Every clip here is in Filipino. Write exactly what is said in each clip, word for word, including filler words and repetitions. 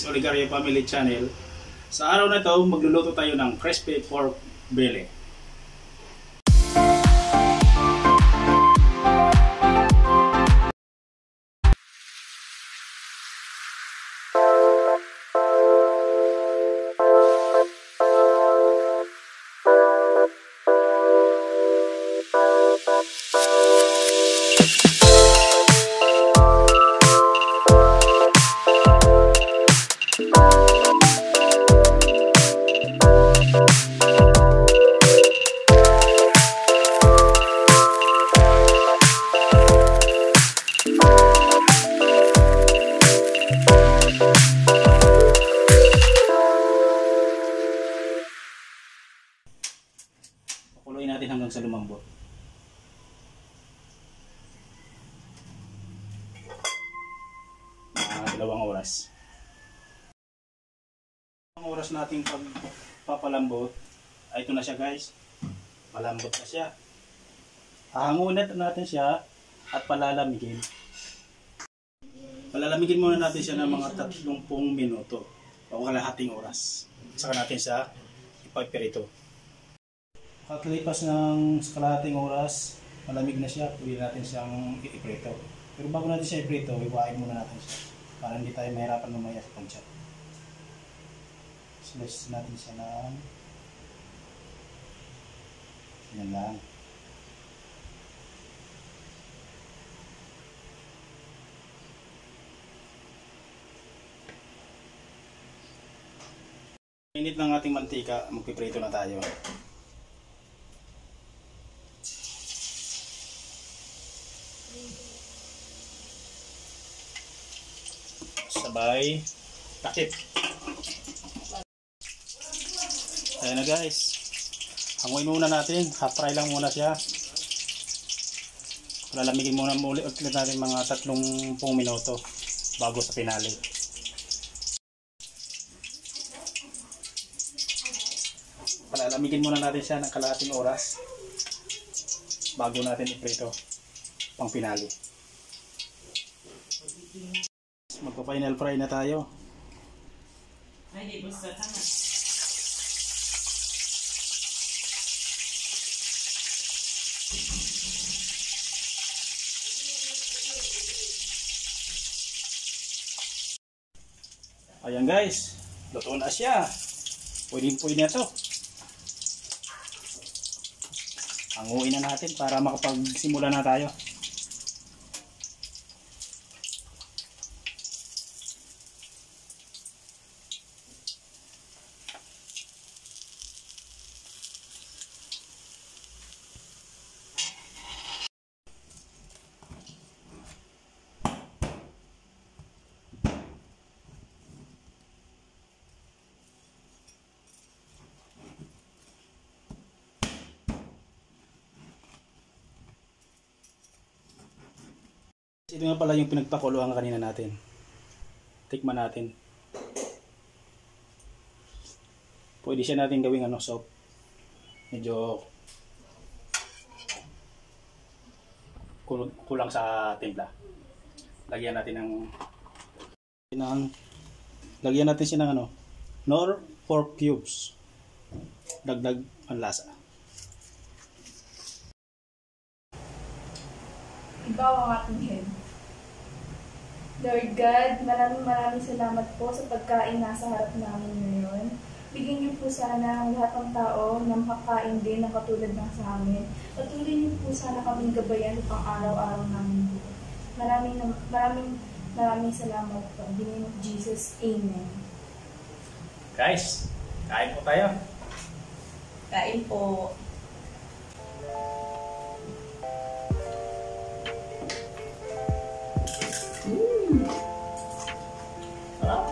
Chris Oligario Family Channel. Sa araw na ito, magluluto tayo ng crispy pork belly. Pakuluin natin hanggang sa lumambot. Mga dalawang oras. Ang oras nating pagpapalambot ay ito na siya, guys. Malambot na siya. Hahangunan natin siya at palalamigin. Palalamigin muna natin siya ng mga tatlumpung minuto o kalahating oras. Saka natin siya ipapirito. Pagkalipas ng kalahating oras, malamig na siya, pwede natin siyang i-prito. Pero bago natin siya i-prito, iwain muna natin siya para hindi tayo mahirapan mamaya sa pansya. Slice natin siya ng yan lang. Init ng ating mantika, magpiprito na tayo. Sabay takip. Ayan na, guys. Hanguin muna natin. Half fry lang muna siya. Lalamigin muna ulit ulit natin mga tatlong pung minuto bago sa pinali. Palalamigin muna natin siya ng kalahating oras bago natin iprito pang pinali. Magpa-final fry na tayo. Ayan, guys, luto na siya. Pwede pwede na ito. Hanguin na natin para makapagsimula na tayo. Ito nga pala yung pinagpakuluan kanina natin. Tikman natin. Pwede siya natin gawing ano, soap. Medyo kulang sa timpla. Lagyan natin ng ng lagyan natin siya ng ano, nor pork cubes. Dagdag ang lasa. Ikaw ang ating head. Lord God, maraming maraming salamat po sa pagkain nasa harap namin ngayon. Bigyan niyo po sana ang lahat ng tao na makakain din na katulad ng sa amin. Patuloy niyo po sana kaming gabayan sa pang-araw-araw namin po. Maraming, maraming, maraming salamat po. In the name of Jesus, Amen. Guys, kain po tayo. Kain po. Mm. Sarap.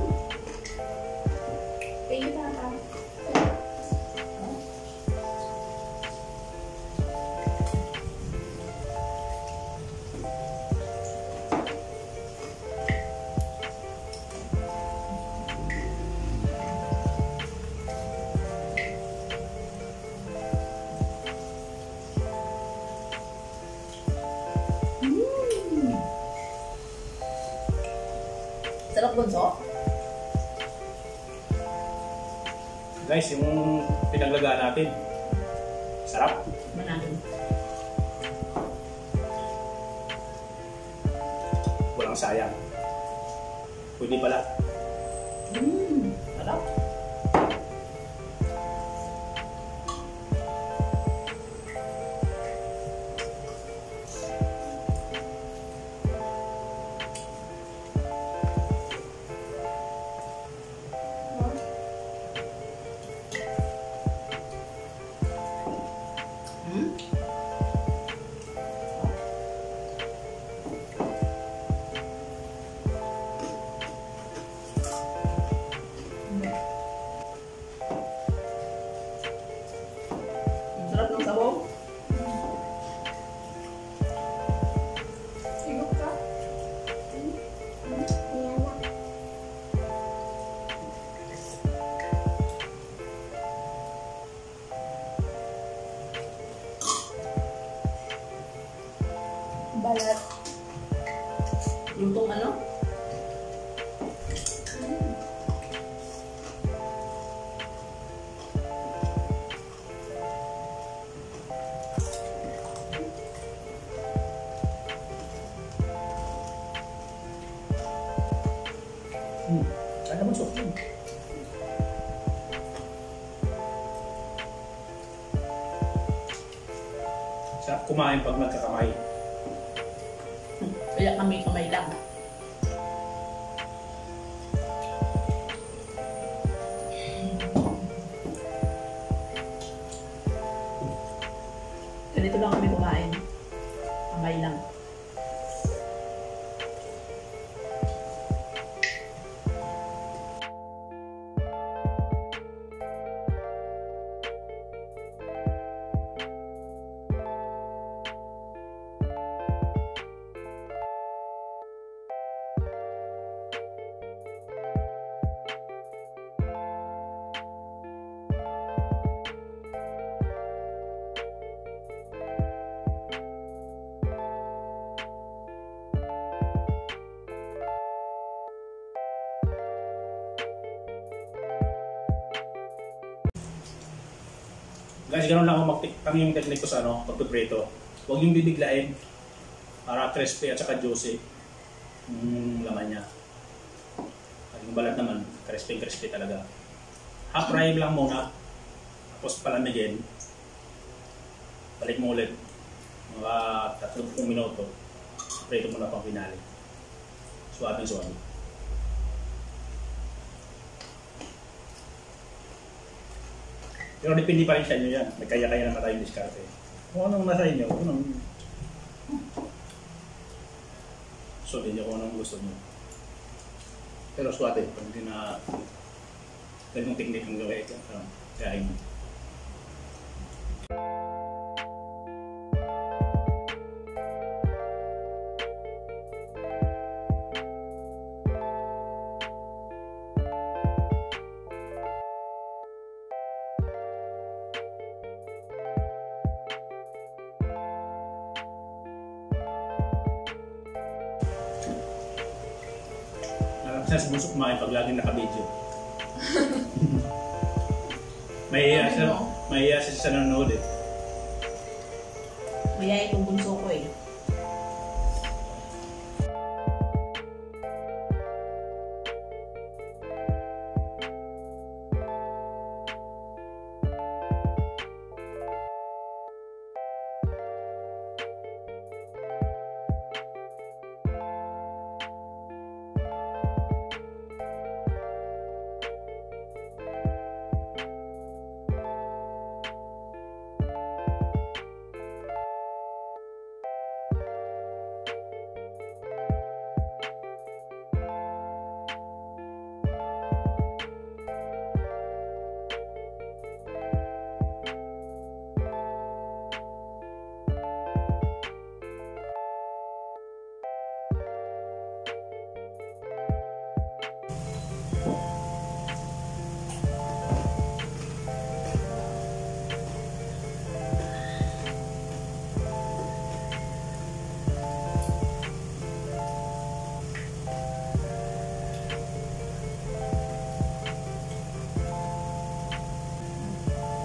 Kayo na ka. Sarap bunso? Guys, yung pinaglagaan natin. Sarap. Manalo. Walang sayang. Pwede pala. Mmm, sarap. Sarap ng sabaw. Higop ka? Balat. Lutong ano? Hmm. Kaya naman soft yun. Sarap kumain pag nagkakamay. Kaya kami kamay lang. Ganito lang kami kumain. Kamay lang. Guys, ganoon lang ako mag- kami yung technique ko sa ano, pagpiprito. Huwag yung bibiglain para crispy at saka juicy yung laman niya. At yung balat naman, crispy crispy talaga. Half fry lang muna, tapos palamigin. Balik mo ulit, mga tatlong minuto. Prito mo na pang pinali. Suwabing suwabi. Pero depende pa rin sa inyo yan. May kaya-kaya naman tayong diskarte. Kung anong nasa inyo, kung anong... So, din nyo kung anong gusto nyo. Pero swate, pag hindi na... ganyung technique ng gawin, kaya mo. Sa bunso kumain pag laging naka-video. Mahiya siya, mahiya siya sa nanonood eh. Mayay itong bunso ko eh.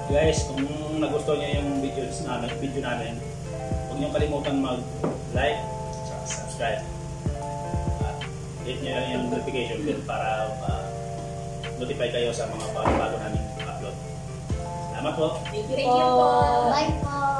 Guys, kung nagustuhan niyo yung videos namin, video namin, huwag niyo kalimutan mag-like, subscribe. At hit niyo yung notification bell para uh, notify kayo sa mga bago namin upload. Salamat po. Thank you Thank you po. po. Bye po.